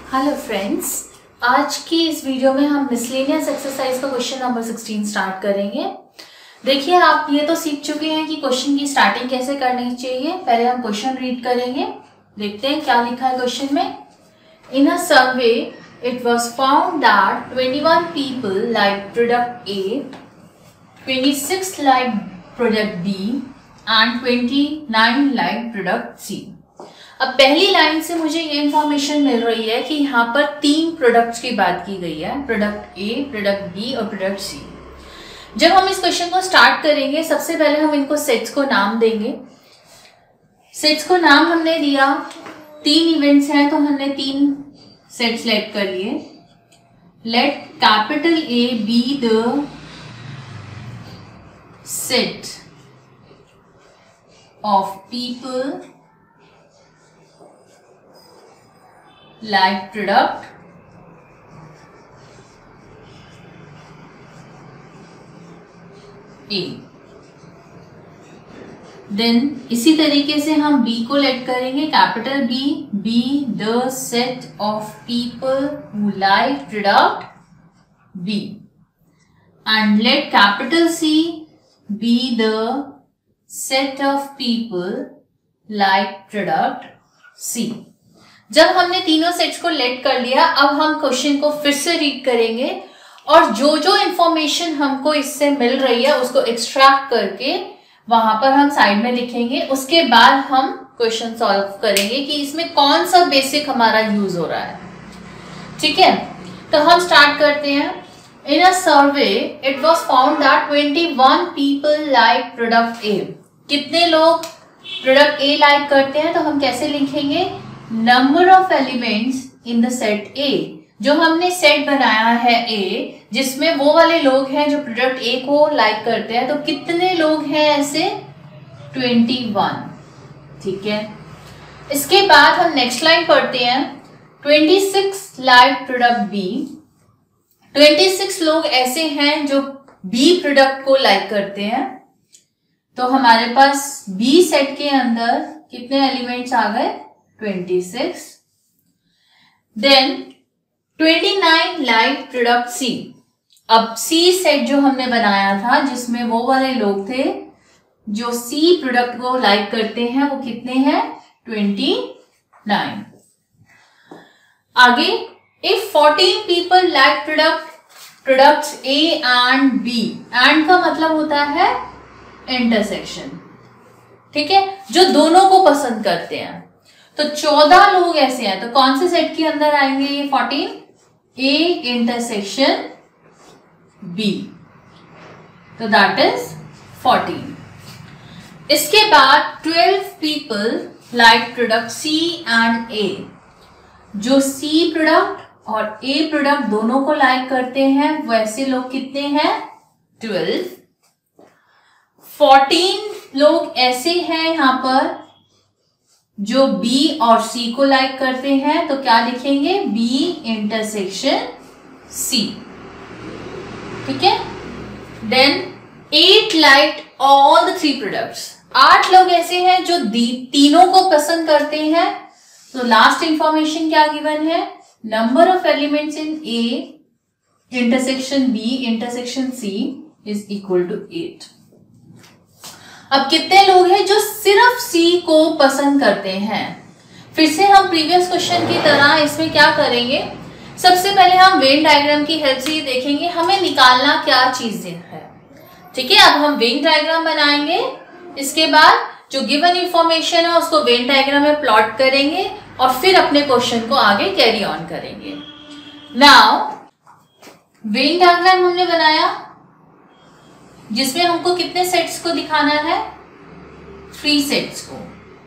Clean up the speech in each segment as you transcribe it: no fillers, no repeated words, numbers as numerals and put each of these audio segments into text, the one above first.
Hello friends, आज की इस वीडियो में हम मिसलेनियस एक्सरसाइज का क्वेश्चन नंबर 16 स्टार्ट करेंगे। देखिए, आप ये तो सीख चुके हैं कि क्वेश्चन की स्टार्टिंग कैसे करनी चाहिए। पहले हम क्वेश्चन रीड करेंगे, देखते हैं क्या लिखा है क्वेश्चन में। In a survey it was found that 21 people like product A, 26 like product B and 29 like product C. अब पहली लाइन से मुझे ये इंफॉर्मेशन मिल रही है कि यहाँ पर 3 प्रोडक्ट्स की बात की गई है, प्रोडक्ट ए, प्रोडक्ट बी और प्रोडक्ट सी। जब हम इस क्वेश्चन को स्टार्ट करेंगे, सबसे पहले हम इनको सेट्स को नाम देंगे। सेट्स को नाम हमने दिया, 3 इवेंट्स हैं तो हमने 3 सेट्स लेट कर लिए। Let capital A be the set of people like product A। Then इसी तरीके से हम B को लेट करेंगे, capital B, B the set of people who like product B and let capital C be the set of people like product C। जब हमने तीनों sets को लेट कर लिया, अब हम क्वेश्चन को फिर से रीड करेंगे और जो जो इंफॉर्मेशन हमको इससे मिल रही है उसको एक्सट्रैक्ट करके वहां पर हम साइड में लिखेंगे। उसके बाद हम क्वेश्चन सॉल्व करेंगे कि इसमें कौन सा बेसिक हमारा यूज हो रहा है। ठीक है, तो हम स्टार्ट करते हैं। In a survey it was found that 21 people like product A. कितने लोग प्रोडक्ट ए लाइक करते हैं, तो हम कैसे लिखेंगे, number of elements in the set A. जो हमने सेट बनाया है ए, जिसमें वो वाले लोग हैं जो प्रोडक्ट ए को लाइक करते हैं, तो कितने लोग हैं ऐसे, 21। ठीक है, इसके बाद हम नेक्स्ट लाइन पढ़ते हैं। 26 लाइक प्रोडक्ट बी। 26 लोग ऐसे हैं जो बी प्रोडक्ट को लाइक करते हैं, तो हमारे पास बी सेट के अंदर कितने एलिमेंट्स आ गए, 26। Then 29 like product C. अब सी सेट जो हमने बनाया था जिसमें वो वाले लोग थे जो सी प्रोडक्ट को लाइक करते हैं, वो कितने हैं, 29। आगे, if 14 people like products A and B, and का मतलब होता है इंटरसेक्शन। ठीक है, जो दोनों को पसंद करते हैं, तो 14 लोग ऐसे हैं, तो कौन से सेट के अंदर आएंगे ये 14, ए इंटरसेक्शन बी, तो दैट इज 14। इसके बाद 12 people like product C and A. जो सी प्रोडक्ट और ए प्रोडक्ट दोनों को लाइक करते हैं, वैसे लोग कितने हैं, 12। 14 लोग ऐसे हैं यहां पर जो B और C को लाइक करते हैं, तो क्या लिखेंगे, B इंटरसेक्शन C। ठीक है, then 8 like all the 3 products. 8 लोग ऐसे हैं जो तीनों को पसंद करते हैं, तो लास्ट इंफॉर्मेशन क्या गिवन है, number of elements in A intersection B intersection C is equal to 8। अब कितने लोग हैं जो सिर्फ सी को पसंद करते हैं। फिर से हम प्रीवियस क्वेश्चन की तरह इसमें क्या करेंगे, सबसे पहले हम वेन डायग्राम की हेल्प से देखेंगे हमें निकालना क्या चीजें है। ठीक है, अब हम वेन डायग्राम बनाएंगे, इसके बाद जो गिवन इंफॉर्मेशन है उसको वेन डायग्राम में प्लॉट करेंगे और फिर अपने क्वेश्चन को आगे कैरी ऑन करेंगे। नाउ वेन डायग्राम हमने बनाया जिसमें हमको कितने सेट्स को दिखाना है, 3 सेट्स को,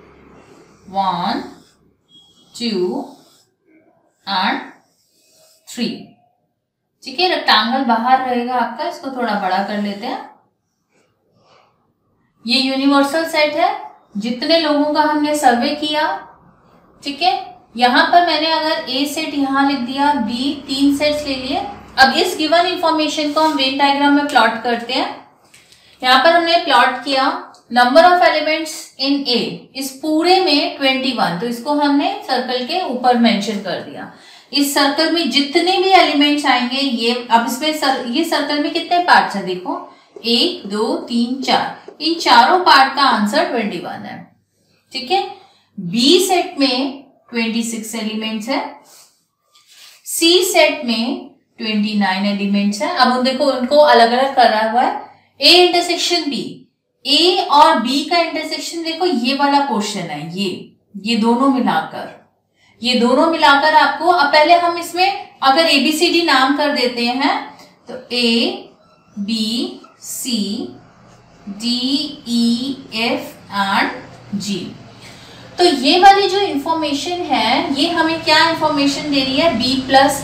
1 2 एंड 3। ठीक है, रेक्टेंगल बाहर रहेगा आपका, इसको थोड़ा बड़ा कर लेते हैं। ये यूनिवर्सल सेट है, जितने लोगों का हमने सर्वे किया। ठीक है, यहां पर मैंने अगर ए सेट यहां लिख दिया, बी, 3 सेट्स ले लिए। अब इस गिवन इंफॉर्मेशन को हम वेन डायग्राम में प्लॉट करते हैं। यहां पर हमने प्लॉट किया number of elements in A, इस पूरे में 21, तो इसको हमने सर्कल के ऊपर मेंशन कर दिया। इस सर्कल में जितने भी एलिमेंट्स आएंगे ये, अब इसमें ये सर्कल में कितने पार्ट्स हैं देखो, 1 2 3 4, इन चारों पार्ट का आंसर 21 है। ठीक है, बी सेट में 26 एलिमेंट्स है, सी सेट में 29 एलिमेंट्स है। अब देखो उनको अलग अलग करा हुआ है, ए इंटरसेक्शन बी, ए और बी का इंटरसेक्शन देखो ये वाला पोर्शन है, ये दोनों मिलाकर आपको, अब पहले हम इसमें अगर ABCD नाम कर देते हैं तो A B C D E F and G। तो ये वाली जो इंफॉर्मेशन है ये हमें क्या इंफॉर्मेशन दे रही है, B प्लस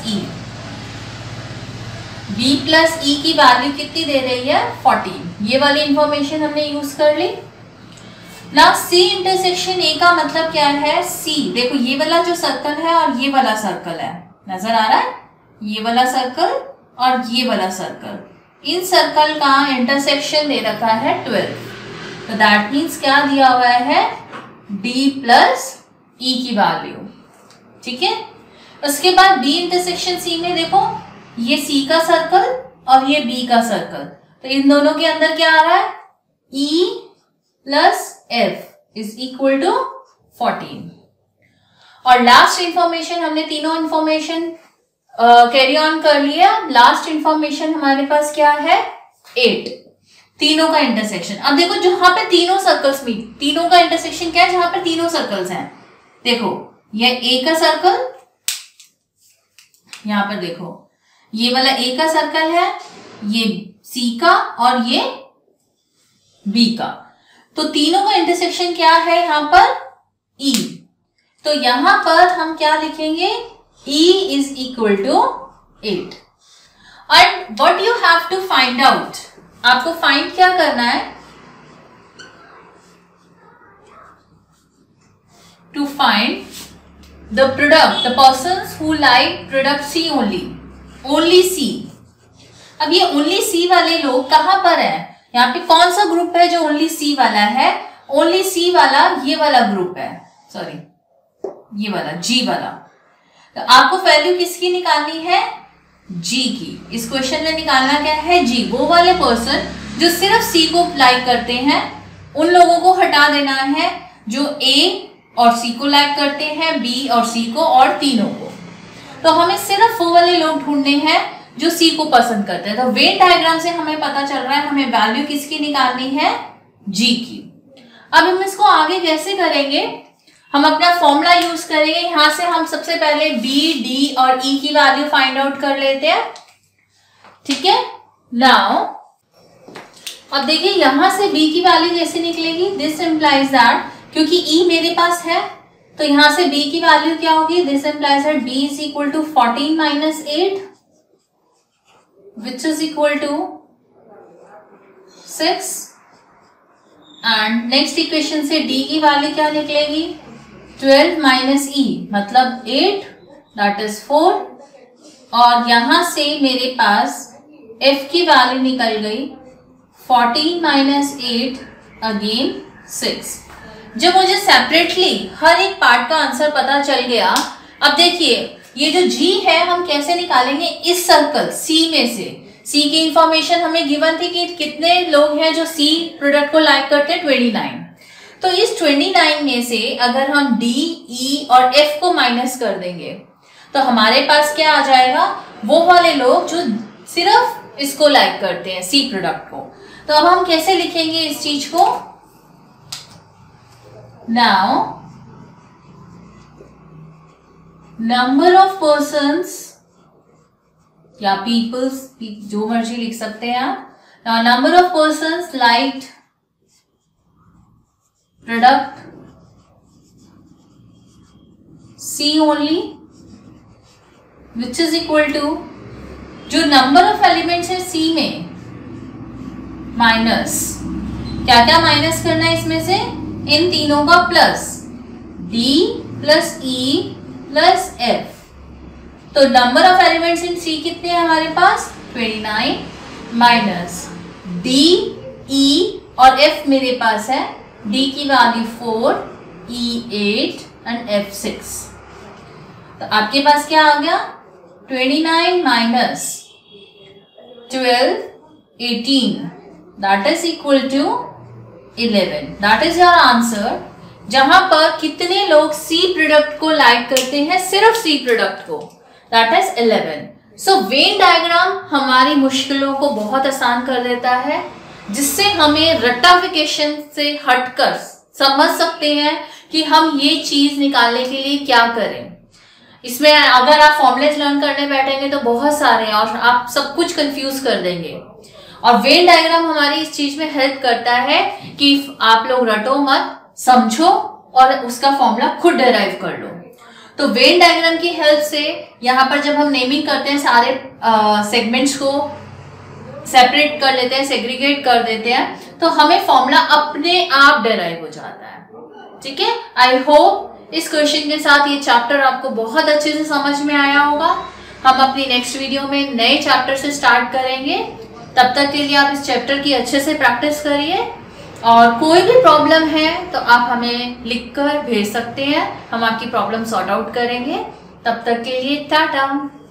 E की वैल्यू कितनी दे रही है, 14। ये वाली इंफॉर्मेशन हमने यूज कर ली। ना सी इंटरसेक्शन ए का मतलब क्या है, सी देखो ये वाला जो सर्कल है और ये वाला सर्कल है, नजर आ रहा है, ये वाला सर्कल और ये वाला सर्कल, इन सर्कल का इंटरसेक्शन दे रखा है 12। तो दैट मीन्स क्या दिया हुआ है, डी प्लस ई की वैल्यू। ठीक है, उसके बाद बी इंटरसेक्शन सी में देखो ये सी का सर्कल और ये बी का सर्कल, तो इन दोनों के अंदर क्या आ रहा है, E plus F is equal to 14। और लास्ट इंफॉर्मेशन, हमने तीनों इंफॉर्मेशन कैरी ऑन कर लिया। लास्ट इंफॉर्मेशन हमारे पास क्या है, 8, तीनों का इंटरसेक्शन। अब देखो जहां पे तीनों सर्कल्स में, तीनों का इंटरसेक्शन क्या है, जहां पे तीनों सर्कल्स हैं, देखो ये ए का सर्कल, यहां पर देखो ये वाला ए का सर्कल है, ये सी का और ये बी का, तो तीनों का इंटरसेक्शन क्या है यहां पर, E। तो यहां पर हम क्या लिखेंगे, E is equal to 8। And what you have to find out, आपको फाइंड क्या करना है, to find the product, the persons who like product C only C। अब ये ओनली C वाले लोग कहां पर है, यहाँ पे कौन सा ग्रुप है जो ओनली सी वाला है, ओनली सी वाला ये वाला ग्रुप है, सॉरी ये वाला जी वाला। तो आपको वैल्यू किसकी निकालनी है, जी की। इस क्वेश्चन में निकालना क्या है, जी। वो वाले पर्सन जो सिर्फ सी को लाइक करते हैं उन लोगों को हटा देना है, जो ए और सी को लाइक करते हैं, बी और सी को और तीनों को। तो हमें सिर्फ वो वाले लोग ढूंढने हैं जो सी को पसंद करते हैं। तो वेन डायग्राम से हमें पता चल रहा है हमें वैल्यू किसकी निकालनी है, जी की। अब हम इसको आगे कैसे करेंगे, हम अपना फॉर्मूला यूज करेंगे। यहां से हम सबसे पहले बी, डी और ई की वैल्यू फाइंड आउट कर लेते हैं। ठीक है, नाउ अब देखिए यहां से बी की वैल्यू कैसे निकलेगी, दिस इंप्लाइज दैट, क्योंकि ई मेरे पास है तो यहां से बी की वैल्यू क्या होगी, this implies that B is equal to 14 minus 8 which is equal to 6। And next equation से d की वैल्यू क्या निकलेगी, 12 माइनस ई मतलब 8 दैट इज 4। और यहां से मेरे पास f की वैल्यू निकल गई 14 माइनस 8 अगेन 6। जब मुझे सेपरेटली हर एक पार्ट का आंसर पता चल गया, अब देखिए ये जो G है हम कैसे निकालेंगे, इस सर्कल C में से। C की इंफॉर्मेशन हमें गिवन थी कि कितने लोग हैं जो C प्रोडक्ट को लाइक करते हैं, 29। तो इस 29 में से अगर हम D, E और F को माइनस कर देंगे तो हमारे पास क्या आ जाएगा, वो वाले लोग जो सिर्फ इसको लाइक करते हैं, C प्रोडक्ट को। तो अब हम कैसे लिखेंगे इस चीज को, नाउ नंबर ऑफ पर्सन्स या पीपल्स, जो मर्जी लिख सकते हैं आप, number of persons liked product C only which is equal to, जो नंबर ऑफ एलिमेंट्स है सी में माइनस, क्या क्या माइनस करना है इसमें से, इन तीनों का plus, D plus E plus F. तो number of elements in C कितने हैं हमारे पास, 29 माइनस डी, ई और एफ मेरे पास है, डी की वैल्यू 4, ई 8 एंड एफ 6। तो आपके पास क्या आ गया, 29 minus 12 18 that is equal to 11। That is your answer. जहां पर कितने लोग सी प्रोडक्ट को लाइक करते हैं, सिर्फ सी प्रोडक्ट को, that is 11। So Venn diagram हमारी मुश्किलों को बहुत आसान कर देता है, जिससे हमें रट्टाफिकेशन से हटकर समझ सकते हैं कि हम ये चीज निकालने के लिए क्या करें। इसमें अगर आप फॉर्मुलेज लर्न करने बैठेंगे तो बहुत सारे हैं और आप सब कुछ कंफ्यूज कर देंगे। और वेन डायग्राम हमारी इस चीज में हेल्प करता है कि आप लोग रटो मत, समझो और उसका फॉर्मूला खुद डिराइव कर लो। तो वेन डायग्राम की हेल्प से यहाँ पर जब हम नेमिंग करते हैं, सारे सेगमेंट्स को सेपरेट कर लेते हैं, सेग्रीगेट कर देते हैं, तो हमें फॉर्मूला अपने आप डिराइव हो जाता है। ठीक है, आई होप इस क्वेश्चन के साथ ये चैप्टर आपको बहुत अच्छे से समझ में आया होगा। हम अपनी नेक्स्ट वीडियो में नए चैप्टर से स्टार्ट करेंगे। तब तक के लिए आप इस चैप्टर की अच्छे से प्रैक्टिस करिए, और कोई भी प्रॉब्लम है तो आप हमें लिखकर भेज सकते हैं, हम आपकी प्रॉब्लम सॉर्ट आउट करेंगे। तब तक के लिए टाटा।